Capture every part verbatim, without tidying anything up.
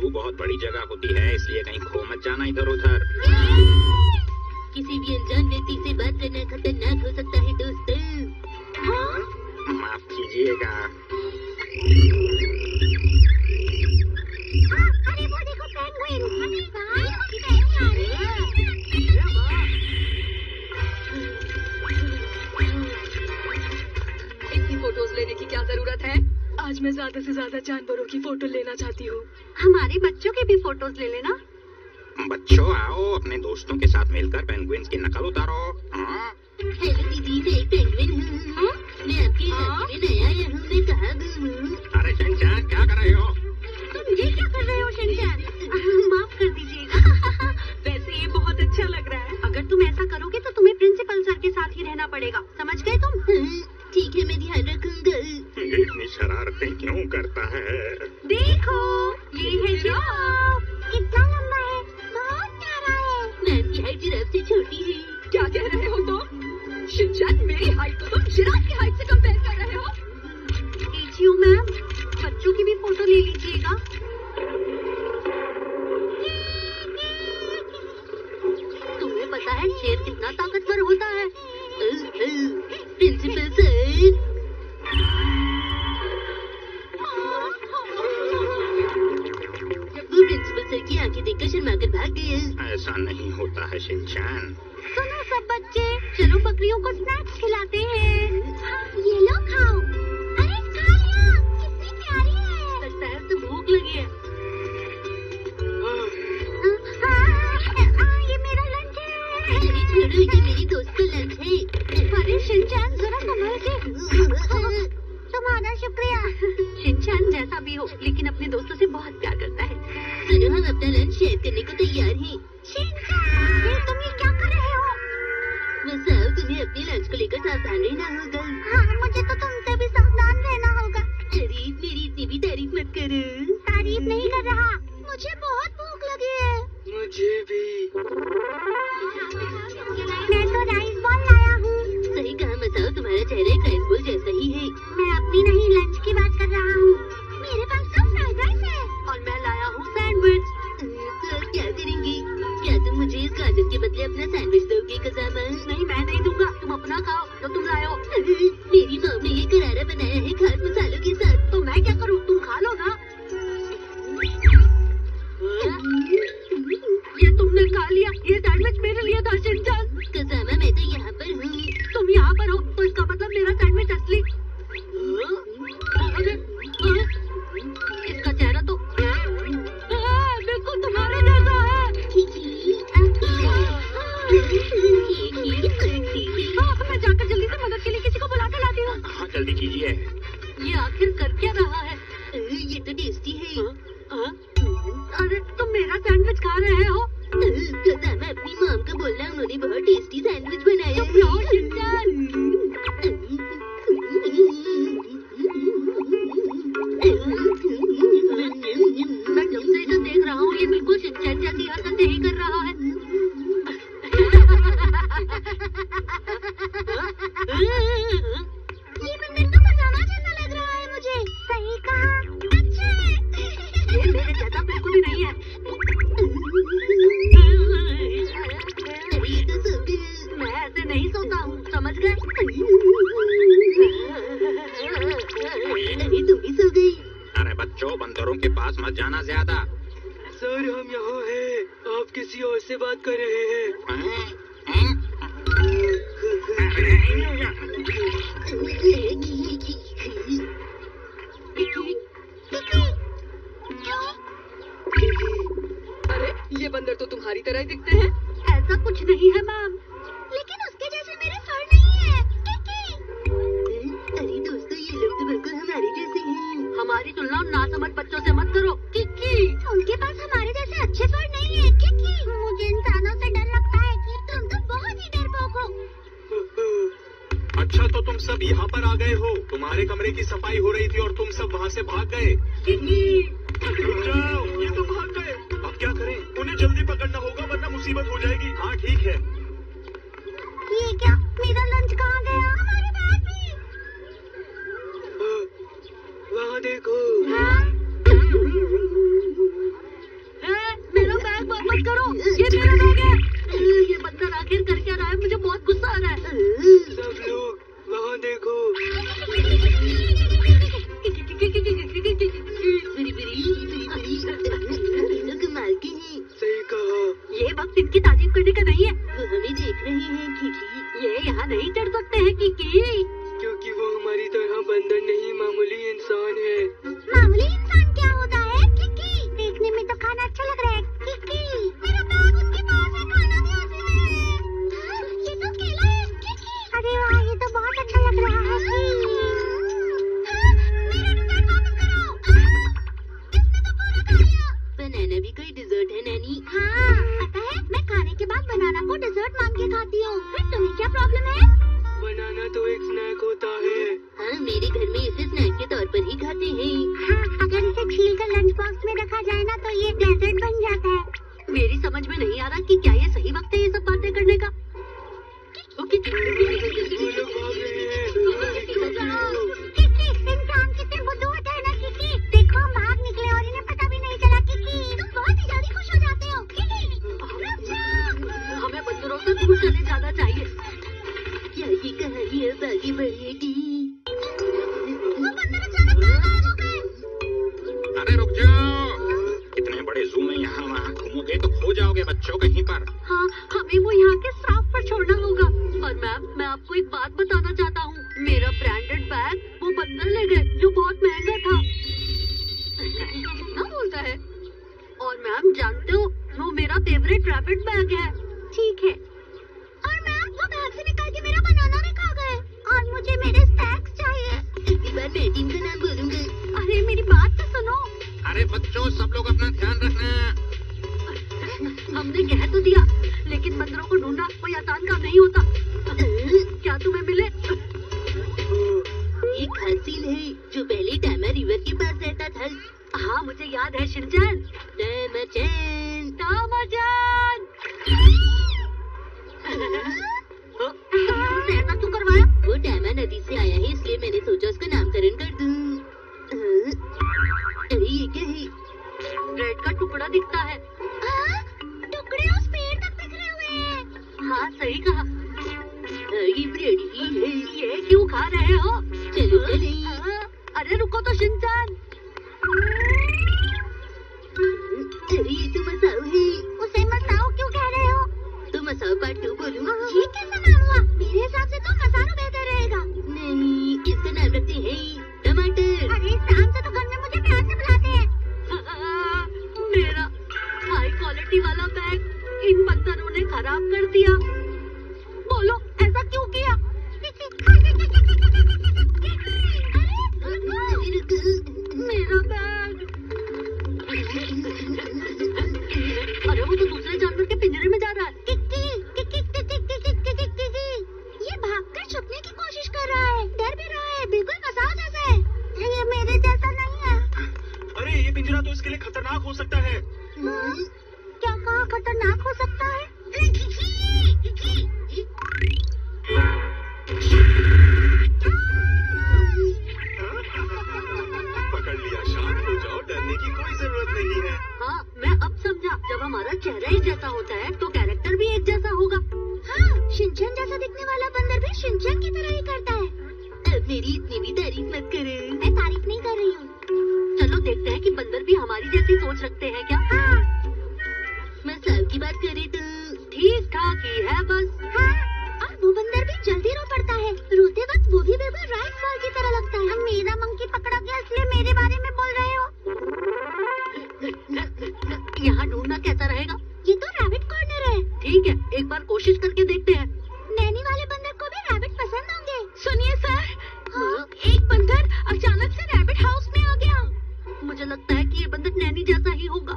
जू बहुत बड़ी जगह होती है, इसलिए कहीं खो मत जाना इधर उधर। किसी भी अनजान व्यक्ति से बात करना खतरनाक हो सकता है दोस्तों। हाँ? माफ कीजिएगा। अरे वो देखो पेंगुइन। इतनी फोटोज लेने की क्या जरूरत है? आज मैं ज्यादा से ज्यादा जानवरों की फोटो लेना चाहती हूँ। हमारे बच्चों के भी फोटोज ले लेना। बच्चों आओ, अपने दोस्तों के साथ मिलकर पेंगुइन्स की नकल उतारो। हाँ? हेलो दीदी, मैं एक पेंगुइन हूँ। मैं आपके इलाके में नया आया हूँ। मैं कहाँ हूँ? अरे शिनचैन, क्या कर रहे हो? तुम ये क्या कर रहे हो शिनचैन? माफ कर दीजिएगा। वैसे ये बहुत अच्छा लग रहा है। अगर तुम ऐसा करोगे तो तुम्हें प्रिंसिपल सर के साथ ही रहना पड़ेगा, समझ गए तुम? ठीक है, मैं ध्यान रखूंगा। ये इतनी शरारतें क्यों करता है? देखो, ये है जिराफ। कितना लंबा है, बहुत प्यारा है। मैं इसकी हाइट जिराफ से छोटी है। क्या कह रहे हो तुम? शिनचैन, मेरी हाइट को तुम जिराफ की हाइट से कंपेयर कर रहे हो? लीजिए मैम, बच्चों की भी फोटो ले लीजिएगा। तुम्हें पता है शेर कितना ताकतवर होता है? प्रिंसिपल सर, वो प्रिंसिपल सर की आंखें देखकर शर्मा कर भाग गए। ऐसा नहीं होता है शिनचैन। सुनो सब बच्चे, चलो बकरियों को स्नैक्स खिलाते हैं। ये लो खाओ। अरे खा लिया, कितनी प्यारी है। लगता है तो भूख लगी है। ये मेरा लंच है। अरे छोड़ो, ये मेरी दोस्त का लंच है। अरे शिनचैन, जरा संभल के। तुम्हारा शुक्रिया। शिनचैन जैसा भी हो, लेकिन अपने दोस्तों से बहुत प्यार करता है। सुनो, हम अपना लंच शेयर करने को तैयार हैं। शिनचैन, ये तुम ये क्या कर रहे हो? वसाओ, तुम्हें अपने लंच को लेकर सावधान रहना होगा। हाँ, मुझे तो तुमसे भी सावधान रहना होगा। अरे मेरी इतनी भी तारीफ मत करो। तारीफ नहीं कर रहा, मुझे बहुत भूख लगी है। मुझे भी। मैं तो राइस बॉल लाया हूँ। सही कहा मसाओ, तुम्हारा चेहरा एक राइस बॉल जैसा ही है। मैं अपनी नहीं, लंच की बात कर रहा हूँ। मेरे पास तो फ्राइड राइस है और मैं लाया हूँ सैंडविच। तो क्या करेंगी? क्या तुम मुझे इस गाजर के बदले अपना सैंडविच दोगे कज़ामा? नहीं, मैं नहीं दूंगा। तुम अपना खाओ जो तुम लाए हो। मेरी माँ ने ये करारा बनाया है खास मसालों के साथ। तो मैं क्या करूँ? तुम खा लो ना। ये तुमने खा लिया। ये सैंडविच मेरे लिए था शिनचैन। कज़ामा, मैं तो यहाँ पर हूँ। तुम यहाँ पर हो तो इसका मतलब मेरा सैंडविच असली। अरे, इसका चेहरा तो बिल्कुल तुम्हारे जैसा है। मैं जाकर जल्दी से मदद के लिए किसी को बुला कर लाती हूँ। हाँ, जल्दी कीजिए। ये आखिर कर क्या रहा है? ये तो टेस्टी है। अरे तुम मेरा सैंडविच खा रहे हो? मैं अपनी मॉम को बोलना, उन्होंने बहुत टेस्टी सैंडविच बनाया है। मैं जब से इसे देख रहा हूँ, ये बिल्कुल शिनचैन जैसी हरकतें ही कर रहा है। ये बंदर तो कज़ामा जैसा लग रहा है मुझे। सही कहा, अच्छा है। ये मेरे जैसा बिल्कुल भी नहीं है। ये तो सो गए। मैं ऐसे नहीं सोता हूँ, समझ गए? अरे तुम भी सो गई। अरे बच्चों, बंदरों के पास मत जाना ज्यादा। सर, हम यहाँ हैं। आप किसी और से बात कर रहे हैं। हैं? हैं? अरे ये बंदर तो तुम्हारी तरह ही दिखते हैं। ऐसा कुछ नहीं है मैम, लेकिन उसके जैसे मेरे फर नहीं है। अरे दोस्तों, ये लोग तो बिल्कुल हमारे जैसे हैं। हमारी तुलना नासमझ बच्चों से मत करो। किकी, उनके पास हमारे जैसे अच्छे फर नहीं है। किकी, मुझे इंसानों से डर लगता है। कि तुम तो बहुत ही डरपोक हो। अच्छा, तो तुम सब यहाँ पर आ गए हो। तुम्हारे कमरे की सफाई हो रही थी और तुम सब वहाँ से भाग गए। रुक जाओ, ये तो भाग गए। अब क्या करें? उन्हें जल्दी पकड़ना होगा वरना मुसीबत हो जाएगी। हाँ ठीक है। ये क्या? मेरा लंच कहाँ गया? हमारे बैग भी। वहाँ देखो। हाँ? यहाँ नहीं चढ़ सकते हैं किकी? क्योंकि वो हमारी तरह बंदर नहीं, मामूली इंसान है। मामूली इंसान क्या होता है किकी? देखने में तो खाना अच्छा लग रहा है किकी। मेरा बैग उसके पास है, खाना भी उसी में है। ये तो केला है किकी। अरे वाह, ये तो बहुत अच्छा लग रहा है। मेरा डिजर्ट वापस करो। इसने तो पूरा खा लिया। बनाना भी कोई डिजर्ट है नैनी? हाँ पता है, मैं खाने के बाद बनाना को डिजर्ट मान के खाती हूँ। फिर तुम्हें क्या प्रॉब्लम है? बनाना तो एक स्नैक होता है। हाँ, मेरे घर में इसे स्नैक के तौर पर ही खाते हैं। हाँ, अगर इसे छील कर लंच बॉक्स में रखा जाए ना तो ये डेजर्ट बन जाता है। मेरी समझ में नहीं आ रहा कि क्या ये सही वक्त है ये सब बातें करने का। ओके। वो लोग भाग रहे हैं। किकी, इंसान कितने बुद्धूवत है ना किकी। देखो हम बाहर निकले और इन्हें पता भी नहीं चला किकी। तुम बहुत ही जल्दी खुश हो जाते हो किकी। हमें बंदरों से दूर चले जाना चाहिए। क्या ये कहानी अब आगे बढ़ेगी? अरे रुक जाओ, इतने बड़े जू में यहाँ वहाँ घूमोगे तो खो जाओगे बच्चों कहीं पर। हाँ, हमें वो यहाँ के स्टाफ पर छोड़ना होगा। और मैम, मैं आपको एक बात बताना चाहता हूँ। मेरा ब्रांडेड बैग वो बंदर ले गए जो बहुत महंगा था। ना बोलता है। और मैम जानते हो, वो मेरा फेवरेट रैबिट बैग है। ठीक है। और मैम, वो बैग से निकाल के मेरा बनाना भी खा गए। और मुझे मेरे स्नैक्स चाहिए। इसी बार मैं टीम का नाम बोलूंगी। अरे मेरी बात तो सुनो। अरे बच्चों, सब लोग अपना ध्यान रखना। हमने कह तो दिया, लेकिन बंदरों को ढूंढना कोई आसान काम नहीं होता। क्या तुम्हें मिले? ये खासील है जो पहले टामा रिवर के पास रहता था। हाँ, मुझे याद है शिनचैन। टामा-चैन, टामा-चैन। तुमने ऐसा क्यों करवाया? वो टामा नदी से आया है, इसलिए मैंने सोचा उसका नामकरण कर दूं। अरे ये क्या है? ब्रेड का टुकड़ा दिखता है। टुकड़े उस पेड़ तक बिखरे हुए हैं। हाँ, सही कहा। ये ब्रेड ही है। ये क्यों खा रहे हो? चलो चले। अरे रुको तो शिनचैन। अरे ये तो मसाओ है। उसे मसाओ क्यों कह रहे हो? तो मसाओ पार्ट टू बोलूं? ये कैसा नाम हुआ? मेरे हिसाब से तो मसारो बेहतर रहेगा। नहीं, इसका नाम रखते हैं टमाटर। अरे शाम से तो घर में मुझे प्यार से बुलाते हैं। मेरा हाई क्वालिटी वाला बैग इन बंदरों ने खराब कर दिया। बोलो, ऐसा क्यों किया? मेरा बैग। अरे वो तो दूसरे जानवर के पिंजरे में जा रहा है। Kiki, Kiki, Kiki, Kiki, Kiki, Kiki. ये भागकर छुपने की कोशिश कर रहा है, डर भी रहा है, बिल्कुल मसाओ जैसा है। ये मेरे जैसा नहीं है। अरे ये पिंजरा तो इसके लिए खतरनाक हो सकता है। क्या कहा खतरनाक हो सकता है? पकड़ लिया, शांत हो जाओ, डरने की कोई जरूरत नहीं है। हाँ, मैं अब समझा। जब हमारा चेहरा एक जैसा होता है तो कैरेक्टर भी एक जैसा होगा। हाँ, शिनचैन जैसा दिखने वाला बंदर भी शिनचैन की तरह ही करता है। अब मेरी इतनी भी तारीफ मत करो। मैं तारीफ नहीं कर रही हूँ। चलो देखते हैं कि बंदर भी हमारी जैसी सोच रखते हैं क्या। हाँ। मसाओ की बात करें तो ठीक ठाक ही है बस। हाँ, और वो बंदर भी जल्दी रो पड़ता है। रोते वक्त वो भी बिल्कुल राइट बॉल की तरह लगता है। मेरा मंकी पकड़ा गया इसलिए मेरे बारे में बोल रहे हो? यहाँ ढूंढना कैसा रहेगा? ये तो रैबिट कॉर्नर है। ठीक है, एक बार कोशिश करके देखते हैं। नैनी वाले बंदर को भी रैबिट पसंद होंगे। सुनिए सर। हाँ? एक बंदर अचानक से रैबिट हाउस में आ गया। मुझे लगता है कि ये बंदर नैनी जैसा ही होगा।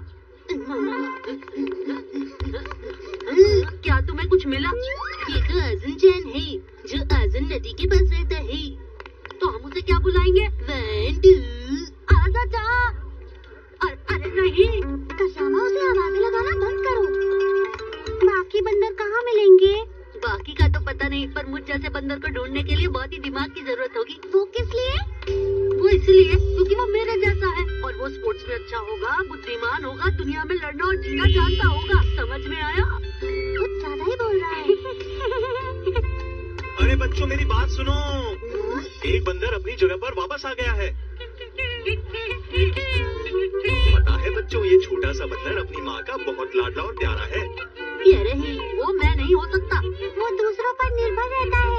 क्या तुम्हें कुछ मिला? ये तो आज़न-चैन है जो आज़न नदी के पास रहता है। तो हम उसे क्या बुलाएंगे? वन टू आजा जा। अरे नहीं, कसामा उसे आवाजें लगाना बंद करो। बाकी बंदर कहाँ मिलेंगे? बाकी का तो पता नहीं, पर मुझ जैसे बंदर को ढूंढने के लिए बहुत ही दिमाग की जरूरत होगी। वो किस लिए? वो इसलिए क्योंकि वो मेरे जैसा है और वो स्पोर्ट्स में अच्छा होगा, बुद्धिमान होगा, दुनिया में लड़ना और जीना जानता होगा। समझ में आया? कुछ ज्यादा ही बोल रहा है। अरे बच्चों, मेरी बात सुनो। एक बंदर अपनी जगह पर वापस आ गया है। पता है बच्चों, ये छोटा सा बंदर अपनी माँ का बहुत लाडला और प्यारा है। प्यारा है? वो मैं नहीं हो सकता। वो दूसरों पर निर्भर रहता है।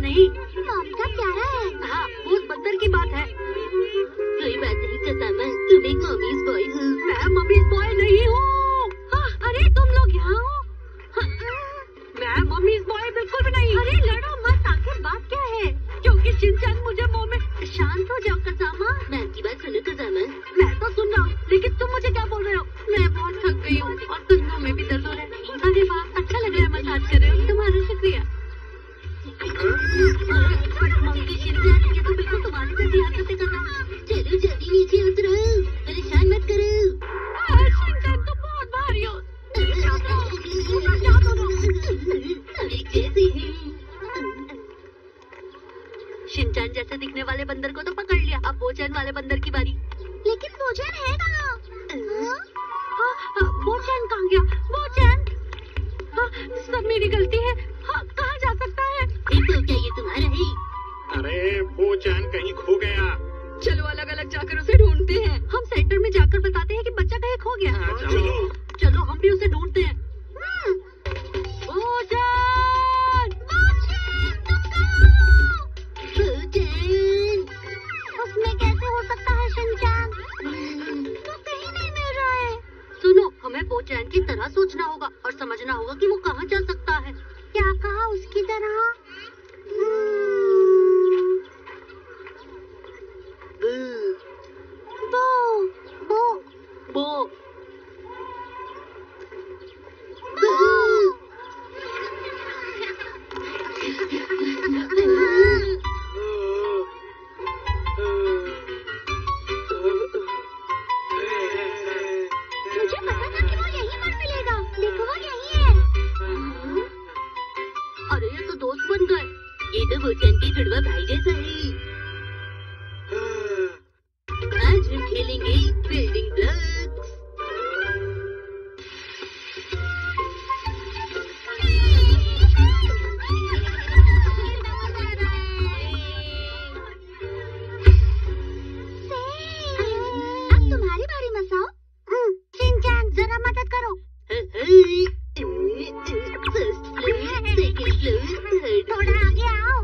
नहीं। मॉम का प्यारा है। हाँ, वो उस बंदर की बात है। कोई बात नहीं कसामा, तुम एक मम्मीज बॉय हो। मैं मम्मीज बॉय नहीं हूँ। हाँ, अरे तुम लोग यहाँ हो? हाँ, मैं मम्मीज बॉय बिल्कुल भी नहीं। अरे लड़ो मत, आखिर बात क्या है? क्योंकि शिनचैन मुझे मुंह में। शांत हो जाओ कसामा। मैं आपकी बात सुनो कसामा। मैं तो सुन रहा हूँ, लेकिन तुम मुझे क्या बोल रहे हो? मैं बहुत थक गई हूँ और कंधों में भी दर्द हो रहा है। अरे वाह, अच्छा लग रहा है मसाज कर रहे हो, तुम्हारा शुक्रिया। मंकी शिनचैन, ये तो बिल्कुल तुम्हारी जैसी हरकतें कर रहा है। चलो जल्दी नीचे उतरो, परेशान मत करो। शिनचैन तो बहुत भारी हो। शिनचैन जैसे दिखने वाले बंदर को तो पकड़ लिया, अब बोचैन वाले बंदर की बारी। लेकिन बोचैन है कहाँ? बोचैन कहाँ गया? बोचैन, सब मेरी गलती है। हाँ, कहाँ जा सकता है? तो क्या ये तुम्हारा है? अरे बोचैन कहीं खो गया। चलो अलग अलग जाकर उसे ढूंढते हैं। हम सेंटर में जाकर बताते हैं कि बच्चा कहीं खो गया। हाँ, चलो चलो हम भी उसे ढूंढते हैं। बोचैन! बोचैन, तुम कहाँ हो? बोचैन! उसमें कैसे हो सकता है शिनचैन? तो कहीं नहीं मिल रहा है। सुनो, हमें बोचैन की तरह सोचना होगा और समझना होगा कि वो कहाँ जा सकता है। क्या कहा उसकी तरह? बो बो बो मुझे पता था कि वो यहीं पर मिलेगा। देखो वो यहीं है। अरे ये तो दोस्त बन गए। ये तो बोचैन के जुड़वा भाई जैसा है। आज हम खेलेंगे बिल्डिंग ब्लॉक्स। अब तुम्हारी बारी मसाओ। शिनचैन जरा मदद करो। थोड़ा आगे आओ।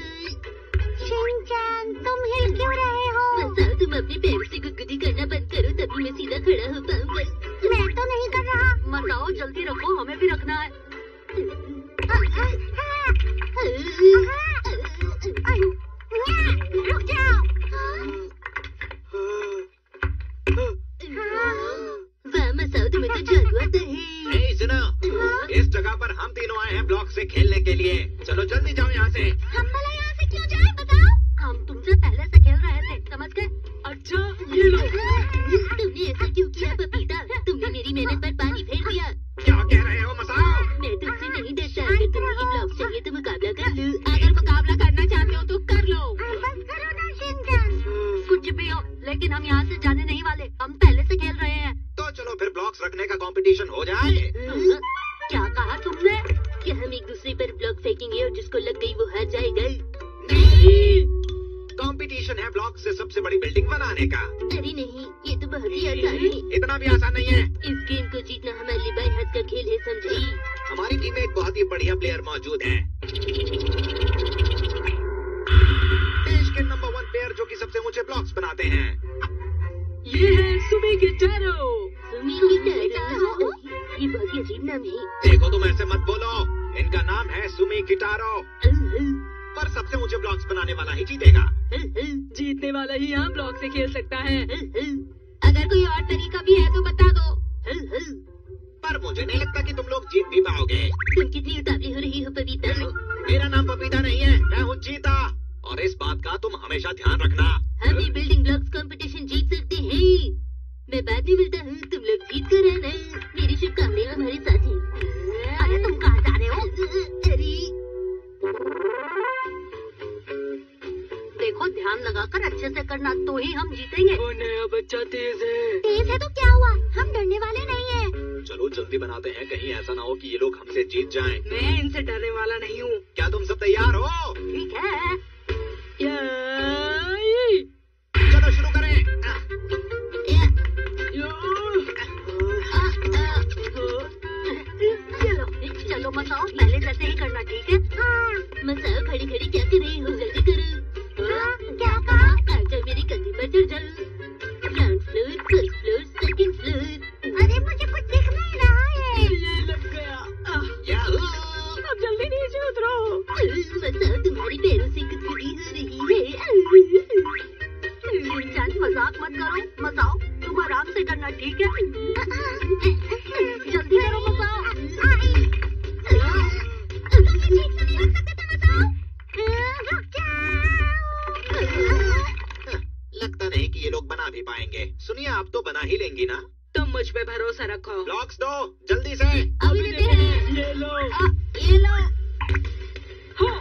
शिनचैन तुम हिल क्यों रहे हो? मसाओ, तुम अपने पैर से गुदगुदी करना बंद करो, तभी मैं सीधा खड़ा हो पाऊंगा। मैं तो नहीं कर रहा। मसाओ जल्दी रखो, हमें भी रखना है। रुक जाओ। वाह मसाओ, तुम्हें तो जादू आता है। ए, सुनो, इस जगह पर हम तीनों आए हैं ब्लॉक से खेलने के लिए। चलो जल्दी जाओ यहाँ से। हम भला यहाँ से क्यों जाए बताओ? हम तुमसे पहले से खेल रहे थे, समझ गए? अच्छा ये लो। तुमने ऐसा क्यों किया पपीता? तुमने मेरी मेहनत पर पानी फेर दिया। क्या कह रहे हो मसाओ? मैं तुमसे नहीं डरता। अगर तुम्हें ब्लॉक चाहिए तो मुकाबला कर लो। अगर मुकाबला करना चाहते हो तो कर लो। बस करो ना शिनचैन। कुछ भी हो, लेकिन हम यहाँ से जाने नहीं वाले। हम पहले से खेल रहे हैं। तो चलो फिर ब्लॉक्स रखने का कंपटीशन हो जाए। क्या कहा तुमने? कि हम एक दूसरे पर ब्लॉक फेंकेंगे और जिसको लग गई वो हार जाएगा? कंपटीशन है ब्लॉक से सबसे बड़ी बिल्डिंग बनाने का। अरे नहीं, ये तो बहुत ही आसान है। इतना भी आसान नहीं है। इस गेम को जीतना हमारे बाएं हाथ का खेल है, समझी? हमारी टीम में एक बहुत ही बढ़िया प्लेयर मौजूद है। देश के नंबर वन प्लेयर जो कि सबसे ऊंचे ब्लॉक्स बनाते हैं। ये है सुमी गिटारो। सुमी गिटारो? ये बहुत ही अजीब नाम है। देखो तुम ऐसे मत बोलो, इनका नाम है सुमी गिटारो। पर सबसे ऊंचे ब्लॉक्स बनाने वाला ही जीतेगा। जीतने वाला ही यहाँ ब्लॉक से खेल सकता है। अगर कोई और तरीका भी है तो बता दो। पर मुझे नहीं लगता कि तुम लोग जीत भी पाओगे। तुम कितनी उतावली हो रही हो पपीता? मेरा नाम पपीता नहीं है, मैं हूँ चीता। और इस बात का तुम हमेशा ध्यान रखना। हम ये बिल्डिंग ब्लॉक्स कंपटीशन जीत सकते हैं। मैं बाद में मिलता हूँ, तुम लोग जीत कर आना। मेरी शुभकामनाएं तुम्हारे साथ हैं। अरे तुम कहाँ जा रहे हो? अरे देखो, ध्यान लगाकर अच्छे से करना, तो ही हम जीतेंगे। वो नया बच्चा तेज है। तेज है तो क्या हुआ? हम डरने वाले नहीं हैं। चलो जल्दी बनाते हैं, कहीं ऐसा ना हो कि ये लोग हमसे जीत जाएं। मैं इनसे डरने वाला नहीं हूँ। क्या तुम सब तैयार हो? ठीक है। चलो शुरू करें। चलो चलो मसाओ, पहले जैसे ही करना, ठीक है? हाँ। मसाओ खड़ी खड़ी क्या कर सा रखो। ब्लॉक्स दो जल्दी से। अभी देते हैं। ये लो। आ, ये लो। हाँ।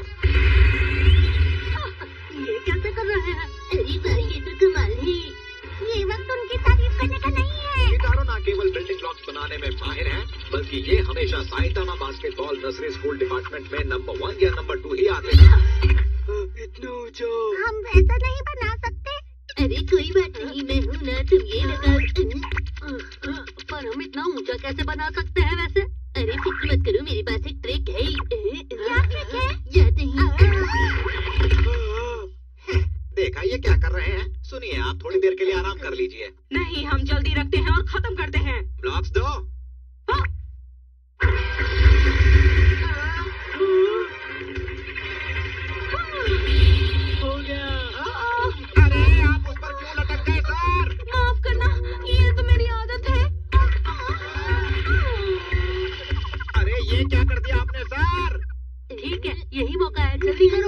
ये कैसे कर रहे हैं? अरे भाई ये तो कमाल है। ये वक्त उनकी तारीफ करने का नहीं है। शिकारो ना केवल बिल्डिंग ब्लॉक्स बनाने में माहिर हैं, बल्कि ये हमेशा Saitama basketball nursery school department में नंबर वन या नंबर टू ही आते हैं। इतना ऊंचा। हम वैसा नहीं बना सकते। अरे कोई बात नहीं, मैं हूँ ना, तुम ये लगाओ। पर हम इतना ऊंचा कैसे बना सकते हैं वैसे? अरे फिक्र मत करो, मेरे पास एक ट्रिक है। क्या ट्रिक है? याद नहीं। देखा ये क्या कर रहे हैं? सुनिए, आप थोड़ी देर के लिए आराम कर लीजिए। नहीं, हम जल्दी रखते हैं और खत्म करते हैं। ब्लॉक्स दो। हाँ। हो गया। अरे आप उस पर क्यों लटक गए सर? माफ करना, ये तो मेरी आदत है। अरे ये क्या कर दिया आपने सर? ठीक है, यही मौका है, जल्दी करो।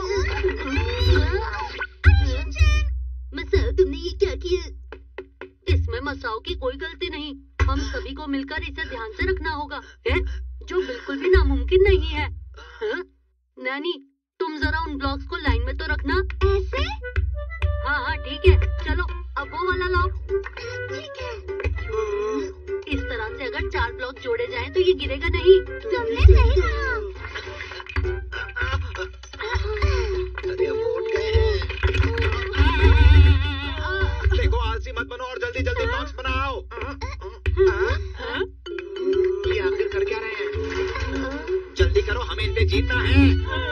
मसाओ, तुमने ये क्या किया? इसमें मसाओ की कोई गलती नहीं। हम सभी को मिलकर इसे ध्यान से रखना होगा, है? जो बिल्कुल भी नामुमकिन नहीं है। हाँ? नानी, तुम जरा उन ब्लॉक्स को लाइन में तो रखना। ऐसे? हाँ हाँ ठीक है, चलो अब वो वाला लाओ। ठीक है। इस तरह से अगर चार ब्लॉक जोड़े जाएं तो ये गिरेगा नहीं। तुमने सही कहा। अरे अब उठ गए हैं। देखो आलसी मत बनो और जल्दी जल्दी ब्लॉक्स बनाओ। ये आखिर कर क्या रहे हैं? जल्दी करो, हमें इन पे जीतना है।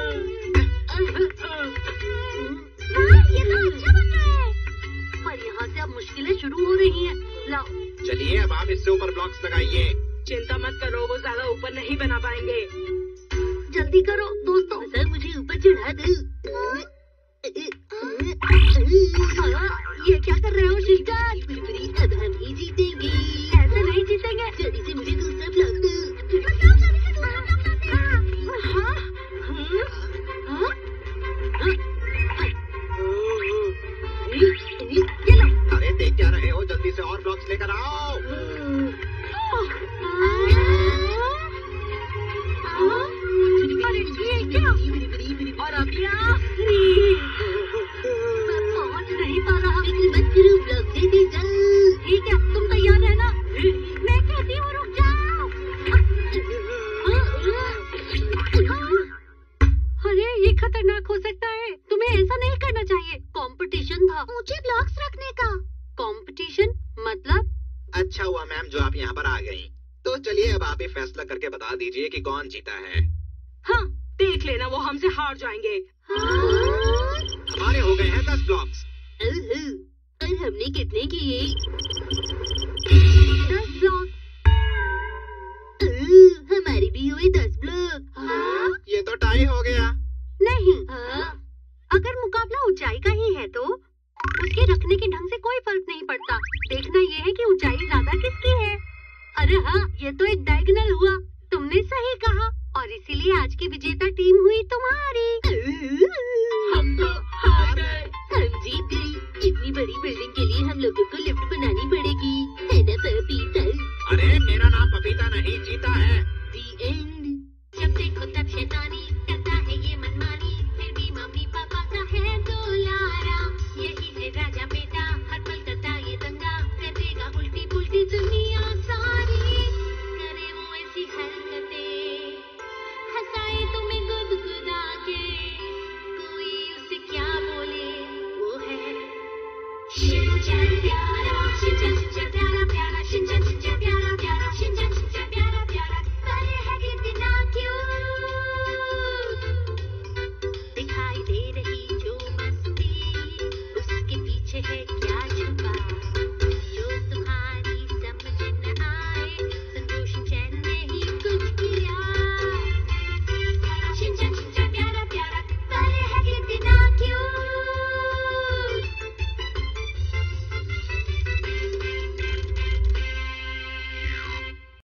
ये तो अच्छा बन रहा है। पर यहाँ से अब मुश्किलें शुरू हो रही हैं। लाओ। चलिए अब आप इससे ऊपर ब्लॉक्स लगाइए। चिंता मत करो, वो ज्यादा ऊपर नहीं बना पाएंगे। जल्दी करो दोस्तों, सर मुझे ऊपर चढ़ा दो। ये क्या कर रहे हो शिनचान? अब हम ही जीतेंगे। ऐसे नहीं जीतेंगे। जल्दी से मुझे दूसरा ब्लॉक दो। बताओ जल्दी से दूसरा ब्लॉक लाते हैं। हाँ? हाँ? ये लो। अरे देख क्या रहे हो? जल्दी से और ब्लॉक्स लेकर आओ। अरे ये क्या? और अब क्या? मैं पहुंच नहीं पा रहा। मत करो, ब्लॉक दे दे जाओ। ठीक है, तुम तैयार रहना। मैं कहती हूँ रुक जाओ। अरे ये खतरनाक हो सकता है, तुम्हें ऐसा नहीं करना चाहिए। कंपटीशन था ऊंचे ब्लॉक्स रखने का। कंपटीशन मतलब? अच्छा हुआ मैम जो आप यहाँ पर आ गई। तो चलिए अब आप ही फैसला करके बता दीजिए कि कौन जीता है। हाँ, देख लेना, वो हमसे हार जाएंगे। हमारे हो गए हैं दस ब्लॉक्स। और हमने कितने किए? दस ब्लॉक। हमारे भी हुए दस ब्लॉक। ये तो टाई हो गया।